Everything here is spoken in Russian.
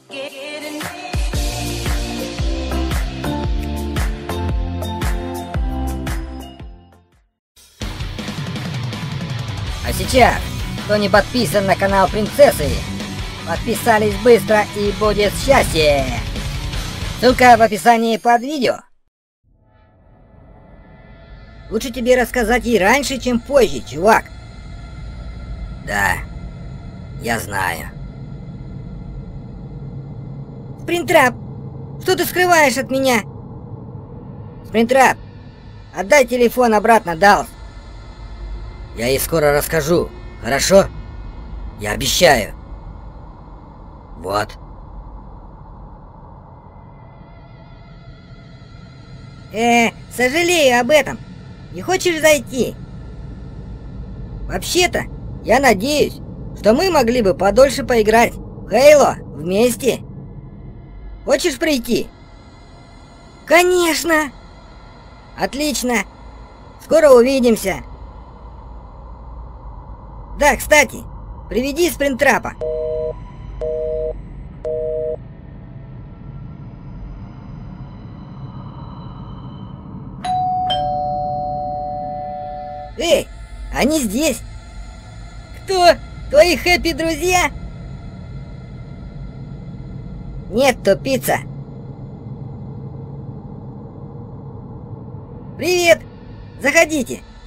А сейчас, кто не подписан на канал Принцессы, подписались быстро и будет счастье. Ссылка в описании под видео. Лучше тебе рассказать ей раньше, чем позже, чувак. Да, я знаю. Спринтрап, что ты скрываешь от меня? Спринтрап, отдай телефон обратно, Далс. Я ей скоро расскажу, хорошо? Я обещаю. Вот. Сожалею об этом. Не хочешь зайти? Вообще-то, я надеюсь, что мы могли бы подольше поиграть в Halo вместе. Хочешь прийти? Конечно! Отлично! Скоро увидимся! Да, кстати, приведи Спринтрапа. Эй, они здесь! Кто? Твои хэппи-друзья? Нет, тупица! Привет! Заходите!